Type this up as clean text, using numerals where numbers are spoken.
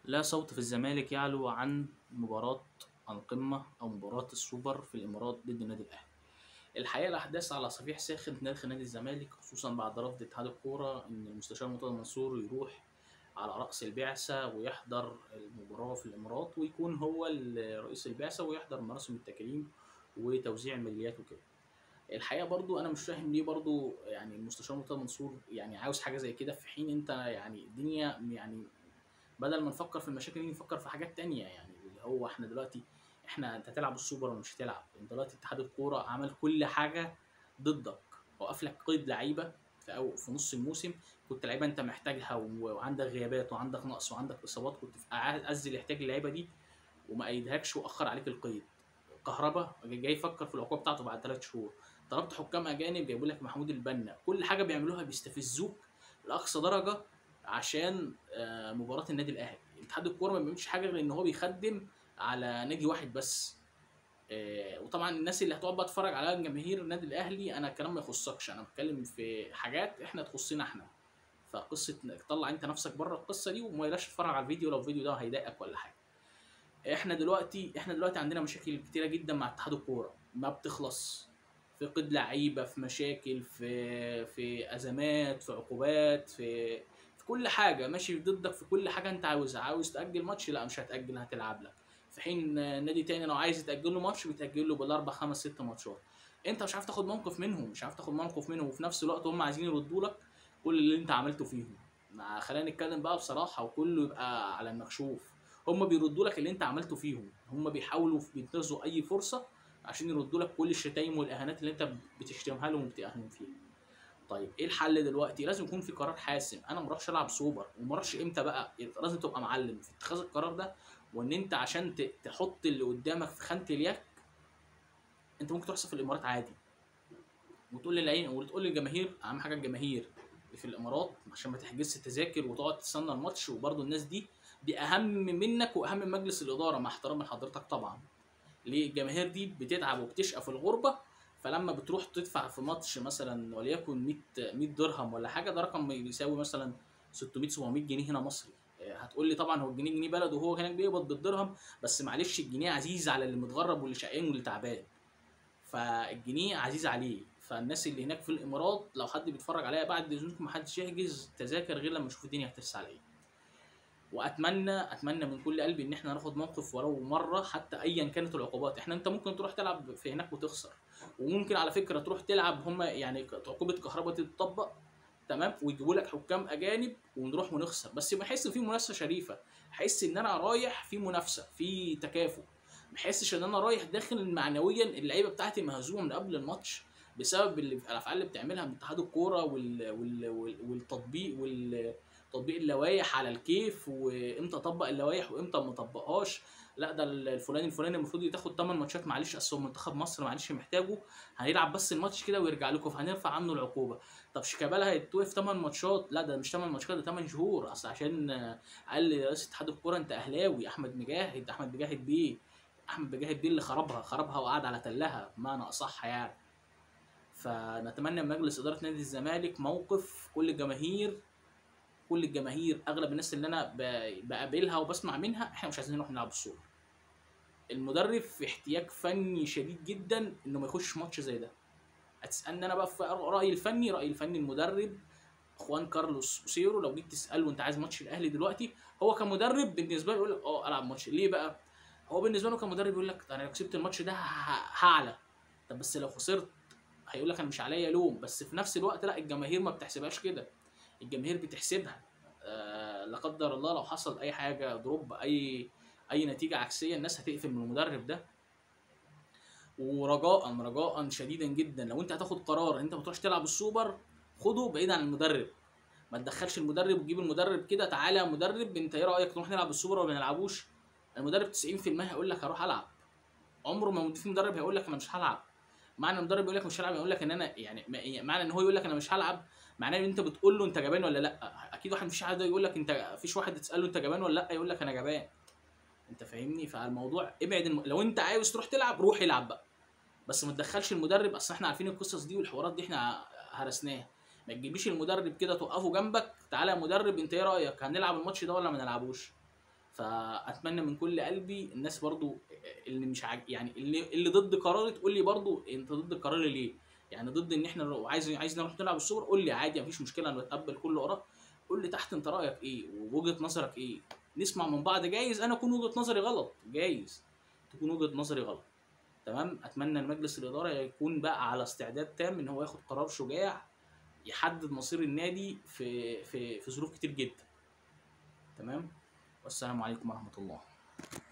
لا صوت في الزمالك يعلو عن مباراة القمة أو مباراة السوبر في الإمارات ضد النادي الأهلي. الحقيقة الأحداث على صفيح ساخن داخل نادي الزمالك، خصوصا بعد رفض اتحاد الكورة إن المستشار مرتضى منصور يروح على رأس البعثة ويحضر المباراة في الإمارات، ويكون هو رئيس البعثة ويحضر مراسم التكريم وتوزيع الميداليات وكده. الحقيقة برضو أنا مش فاهم ليه برضو يعني المستشار مرتضى منصور يعني عاوز حاجة زي كده، في حين أنت يعني الدنيا يعني بدل ما نفكر في المشاكل دي نفكر في حاجات تانية. يعني اللي هو احنا دلوقتي انت هتلعب السوبر ولا مش هتلعب؟ انت دلوقتي اتحاد الكوره عمل كل حاجه ضدك، وقف لك قيد لعيبه في نص الموسم. كنت لعيبه انت محتاجها وعندك غيابات وعندك نقص وعندك اصابات، كنت في اعز الاحتياج اللعيبه دي وما ايدهكش واخر عليك القيد. كهربا جاي يفكر في العقوبه بتاعته بعد 3 شهور. طلبت حكام اجانب جايبوا لك محمود البنا، كل حاجه بيعملوها بيستفزوك لاقصى درجه عشان مباراه النادي الاهلي. اتحاد الكوره ما بيعملش حاجه غير ان هو بيخدم على نادي واحد بس. وطبعا الناس اللي هتقعد بقى تتفرج على جماهير النادي الاهلي، انا الكلام ما يخصكش، انا بتكلم في حاجات احنا تخصنا احنا. فقصه طلع انت نفسك بره القصه دي وما يلاش تتفرج على الفيديو لو الفيديو ده هيضايقك ولا حاجه. احنا دلوقتي عندنا مشاكل كتيره جدا مع اتحاد الكوره ما بتخلص، في قيد لعيبه، في مشاكل، في ازمات، في عقوبات، في كل حاجه ماشي ضدك، في كل حاجه انت عاوزها. عاوز تاجل ماتش، لا مش هتاجل، هتلعب لك. في حين نادي تاني لو عايز يتاجل له ماتش بيتاجل له بالاربع خمس ست ماتشات. انت مش عارف تاخد موقف منهم، مش عارف تاخد موقف منهم، وفي نفس الوقت هم عايزين يردوا لك كل اللي انت عملته فيهم. خلينا نتكلم بقى بصراحه وكله يبقى على المكشوف. هم بيردوا لك اللي انت عملته فيهم، هم بيحاولوا بينتهزوا اي فرصه عشان يردوا لك كل الشتايم والاهانات اللي انت بتشتمها لهم وبتأهنهم فيها. طيب ايه الحل دلوقتي؟ لازم يكون في قرار حاسم. انا ما اروحش العب سوبر، وما اروحش امتى بقى؟ لازم تبقى معلم في اتخاذ القرار ده، وان انت عشان تحط اللي قدامك في خانه اليك. انت ممكن تحصل في الامارات عادي وتقول للعين وتقول للجماهير، اهم حاجه الجماهير في الامارات عشان ما تحجزش تذاكر وتقعد تستنى الماتش. وبرده الناس دي اهم منك واهم من مجلس الاداره، مع احترام لحضرتك طبعا. ليه؟ الجماهير دي بتتعب وبتشقى في الغربه، فلما بتروح تدفع في ماتش مثلا وليكن 100 درهم ولا حاجه، ده رقم بيساوي مثلا 600 700 جنيه هنا مصري. هتقول لي طبعا هو الجنيه جنيه بلد وهو هناك بيقبض بالدرهم، بس معلش الجنيه عزيز على اللي متغرب واللي شقيان واللي تعبان. فالجنيه عزيز عليه. فالناس اللي هناك في الامارات لو حد بيتفرج عليا بعد اذنكم محدش يحجز تذاكر غير لما يشوف الدنيا هترسى على ايه. واتمنى من كل قلبي ان احنا ناخد موقف ولو مره حتى ايا كانت العقوبات. انت ممكن تروح تلعب في هناك وتخسر، وممكن على فكره تروح تلعب هم يعني عقوبه كهرباء تتطبق تمام ويجيبوا لك حكام اجانب ونروح ونخسر، بس بحس ان في منافسه شريفه. احس ان انا رايح في منافسه في تكافؤ، ما احسش ان انا رايح داخل معنويا اللعيبه بتاعتي مهزومه من قبل الماتش بسبب الافعال اللي بتعملها من اتحاد الكوره والتطبيق تطبيق اللوائح على الكيف، وامتى اطبق اللوائح وامتى ما اطبقهاش. لا ده الفلاني المفروض يتاخد 8 ماتشات، معلش اصل هو منتخب مصر معلش محتاجه، هيلعب بس الماتش كده ويرجع لكم فهنرفع عنه العقوبه. طب شيكابالا هيتوقف 8 ماتشات، لا ده مش 8 ماتشات ده 8 شهور، اصل عشان قال رئيس اتحاد الكوره انت اهلاوي. احمد مجاهد بيه اللي خربها وقعد على تلها بمعنى اصح يعني. فنتمنى من مجلس اداره نادي الزمالك موقف كل الجماهير اغلب الناس اللي انا بقابلها وبسمع منها، احنا مش عايزين نروح نلعب الصوره. المدرب في احتياج فني شديد جدا انه ما يخش ماتش زي ده. هتسالني انا بقى في رايي الفني المدرب خوان كارلوس اوسيرو، لو جيت تساله انت عايز ماتش الاهلي دلوقتي، هو كمدرب بالنسبه له يقول لك العب ماتش ليه بقى. هو بالنسبه له كمدرب يقول لك انا لو كسبت الماتش ده هعلى. طب بس لو خسرت هيقول لك انا مش عليا لوم. بس في نفس الوقت لا، الجماهير ما بتحسبهاش كده. الجماهير بتحسبها لا قدر الله لو حصل اي حاجه دروب اي نتيجه عكسيه، الناس هتقفل من المدرب ده. ورجاء شديدا جدا لو انت هتاخد قرار انت ما تروحش تلعب السوبر، خده بعيد عن المدرب. ما تدخلش المدرب وتجيب المدرب كده تعالى يا مدرب انت ايه رايك نروح نلعب السوبر ولا ما نلعبوش. المدرب 90% هيقول لك هروح العب. عمره ما في مدرب هيقول لك انا مش هلعب. معنى المدرب يقول لك مش هلعب يقول لك ان انا يعني معنى ان هو يقول لك انا مش هلعب معناه ان انت بتقول له انت جبان ولا لا. اكيد واحد مفيش حد يقول لك انت، فيش واحد تساله انت جبان ولا لا يقول لك انا جبان. انت فاهمني؟ فالموضوع ابعد لو انت عاوز تروح تلعب روح العب بقى، بس ما تدخلش المدرب. اصل احنا عارفين القصص دي والحوارات دي احنا هرسناها. ما تجيبيش المدرب كده توقفه جنبك تعالى يا مدرب انت ايه رايك هنلعب الماتش ده ولا ما نلعبوش. فاتمنى من كل قلبي الناس برضو اللي مش يعني اللي ضد قراري تقول لي برضو انت ضد قراري ليه. يعني ضد ان احنا لو عايز نروح نلعب السوبر، قول لي عادي مفيش مشكله، انا بتقبل كل اراء. قول لي تحت انت رايك ايه ووجهه نظرك ايه، نسمع من بعض. جايز انا اكون وجهه نظري غلط، جايز تكون وجهه نظري غلط. تمام. اتمنى ان مجلس الاداره يكون بقى على استعداد تام ان هو ياخد قرار شجاع يحدد مصير النادي في ظروف كتير جدا. تمام. والسلام عليكم ورحمه الله.